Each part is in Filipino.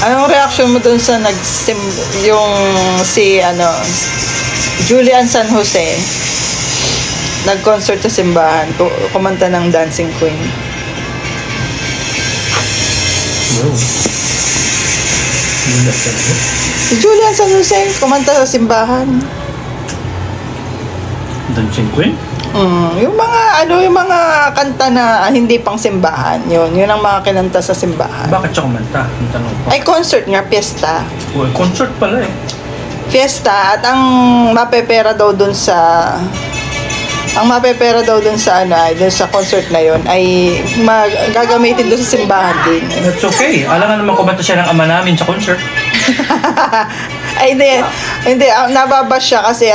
Anong reaction mo dun sa yung si Julian San Jose nag-concert sa simbahan, kumanta ng Dancing Queen? Wow. Si Julian San Jose kumanta sa simbahan. Dancing Queen? Yung mga kanta na hindi pang simbahan, yun ang mga kinanta sa simbahan. Bakit siya kumanta? Ang tanong ko. Ay, concert nga, piyesta. Well, concert pala eh. Fiesta, at ang mapepera daw dun sa dun sa concert na yon ay gagamitin dun sa simbahan din. That's okay. Alam nga naman kumanta siya ng ama namin sa concert. Ay, hindi, nababas siya kasi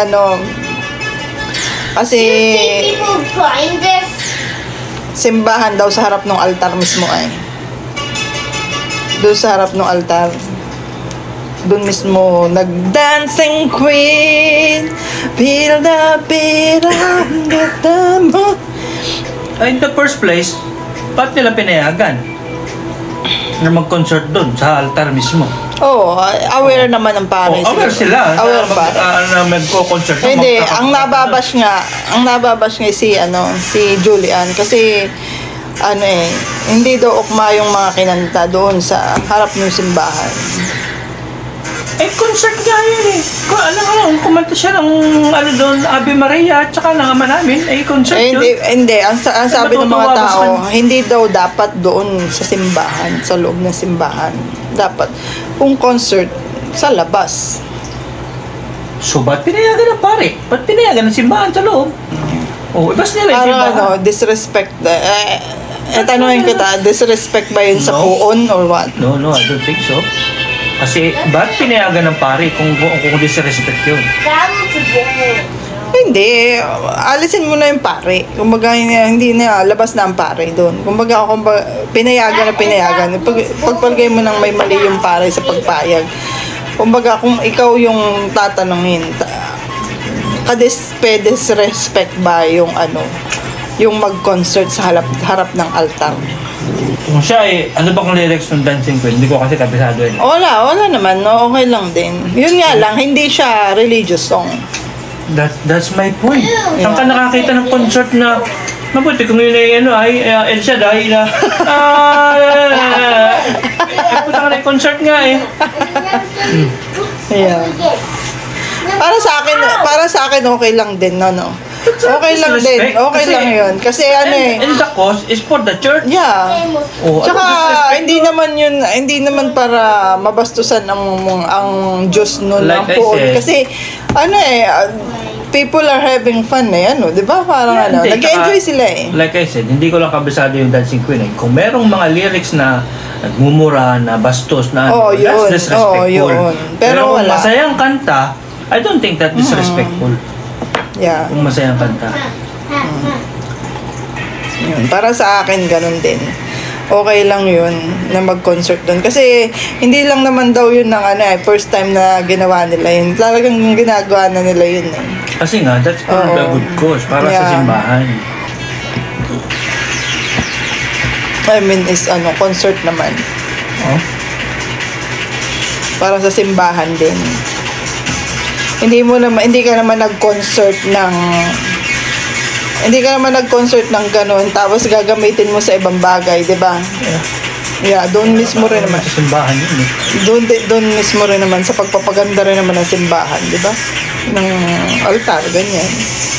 People find this. simbahan daw sa harap ng altar mismo ay. Doon sa harap ng altar. Doon mismo nag-Dancing Queen, feel the beat of the demo. In the first place, ba't nila pinayagan na mag-concert doon sa altar mismo? Aware naman ang pare. Aware sila. Aware ba? Na magko-concert. Hindi, ang nababash nga si Julian kasi hindi daw ukma yung mga kinanta doon sa harap ng simbahan. Concert nga yun eh. Kumanta siya ng doon, Ave Maria, at saka ng ama namin, concert yun. Hindi. Ang sabi ng mga tao, hindi daw dapat doon sa simbahan, sa loob ng simbahan. Dapat, kung concert, sa labas. So, ba't pinayagan ng pare? Ba't pinayagan ng simbahan sa loob? Ibas nila yung simbahan. Disrespect. Tanungin kita, disrespect ba yun sa puon or what? No, I don't think so. Kasi, ba't pinayagan ng pare kung disrespect yun? Hindi. Alisin mo na yung pare. Kumbaga, hindi na labas na ang pare doon. Kumbaga, pinayagan. Pagpalagay mo nang may mali yung pare sa pagpayag. Kumbaga, kung ikaw yung tatanungin, disrespect ba yung mag-concert sa harap ng altar? Kung siya ano bang lyrics ng Dancing Queen? Hindi ko kasi kabisado yun. Wala naman. No? Okay lang din. Yun nga lang, hindi siya religious song. That's my point. Saan ka nakakita ng concert na mabuti kung yun ay El Shaddai na punta ka na yung concert nga eh. Yeah. Para sa akin okay lang din, no? Okay lang din. Okay kasi, lang yun. Kasi and the cause is for the church. Yeah. Tsaka hindi naman para mabastusan ang Diyos noon ng poon. Kasi people are having fun di ba? Parang nag-enjoy sila eh. Like I said, hindi ko lang kabisado yung Dancing Queen eh. Kung merong mga lyrics na nagmumura, na bastos, na that's disrespectful. Pero kung masayang kanta, I don't think that disrespectful. Yeah. Kung masayang kanta. Yun. Para sa akin, ganun din. Okay lang yun na mag-concert doon. Kasi hindi lang naman daw yun first time na ginawa nila yun. Talagang ginagawa na nila yun eh. Kasi nga, that's for the good cause. Para sa simbahan. I mean, is concert naman. Para sa simbahan din. Hindi ka naman nag-concert ng ganun tapos gagamitin mo sa ibang bagay, 'di ba? Yeah, doon mismo rin naman sa simbahan yun eh. Doon mismo rin naman sa pagpapaganda rin naman ng simbahan, 'di ba? Ng altar ganyan.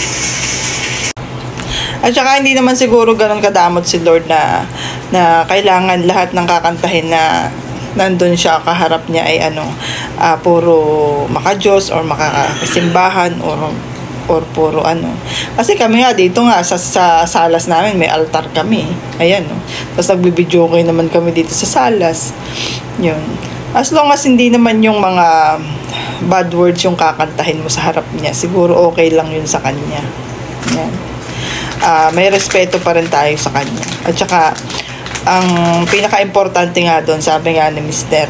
At saka hindi naman siguro ganun kadamot si Lord na kailangan lahat ng kakantahin na nandun siya kaharap niya ay puro maka-Diyos or makasimbahan or puro Kasi kami nga dito nga sa salas namin may altar kami. Ayan Tapos nagbibideo kayo naman kami dito sa salas. Yun. As long as hindi naman yung mga bad words yung kakantahin mo sa harap niya, siguro okay lang yun sa kanya. Yan. May respeto pa rin tayo sa kanya. At saka ang pinaka-importante nga doon, sabi nga ni Mr.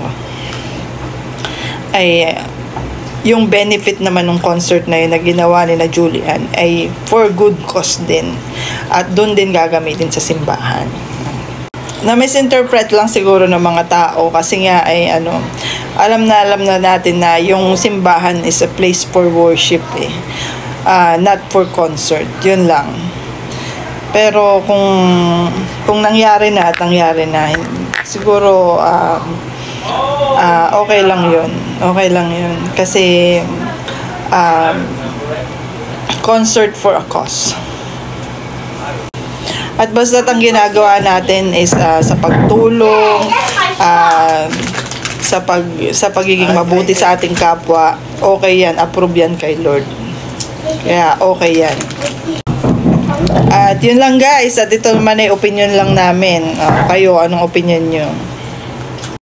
ay yung benefit naman ng concert na yun na ginawa ni na Julian ay for good cause din. At doon din gagamitin sa simbahan. misinterpret lang siguro ng mga tao kasi nga ay alam na natin na yung simbahan is a place for worship not for concert, yun lang. Pero kung nangyari na at nangyari na, siguro okay lang yun kasi concert for a cause. At basta ang ginagawa natin is sa pagtulong, sa pagiging mabuti sa ating kapwa, okay yan, approve yan kay Lord. Kaya okay yan. At yun lang guys, at ito naman ay opinion lang namin. Kayo, anong opinion nyo?